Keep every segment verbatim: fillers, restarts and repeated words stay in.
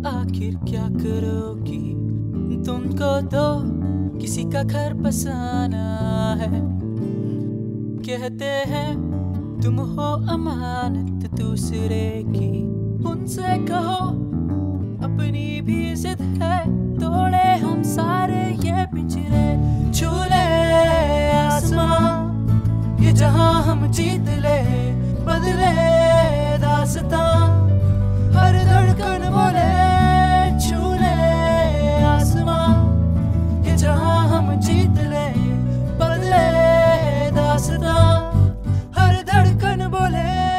आखिर क्या करोगी? तुमको तो किसी का घर बसाना है। कहते हैं तुम हो अमानत दूसरे की, उनसे कहो अपनी भी जिद है, तोड़े हम सारे ये पिंजरे। छूले आसमां ये जहां हम जीत ले, बदले दास्तां हर धड़कन बोले। छूले आसमां ये जहां हम जीत ले, बदले दास्तां हर धड़कन बोले।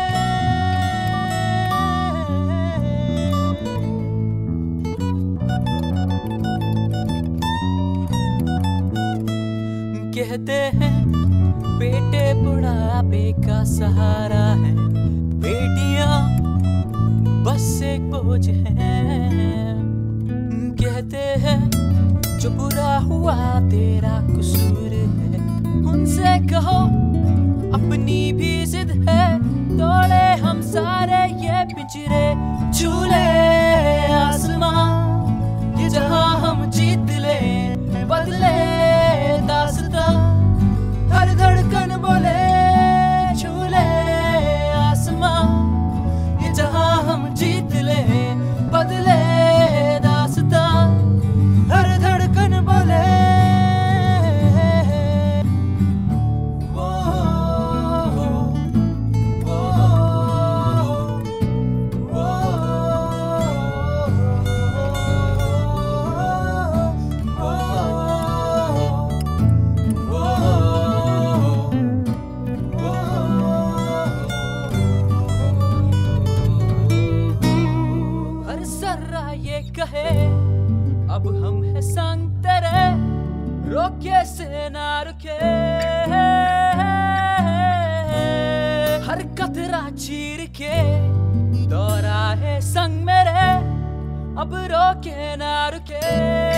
कहते हैं बेटे बुढ़ापे का सहारा है, बेटियां बस एक बोझ हैं। कहते हैं जो बुरा हुआ तेरा कसूर है, उनसे कहो अपनी भी जिद है, तोड़े हम सारे ये पिंजरे। झूले आसमां ये जहां हम जीत ले, बदले दास्तां हर धड़कन बोले। झूले आसमां ये जहां हम जीत ले, बदले दास्तां हर धड़कन बोले। अब हम है संग तेरे, रोके से ना रुके। हर कतरा चीर के दौरा है संग मेरे, अब रोके ना रुके।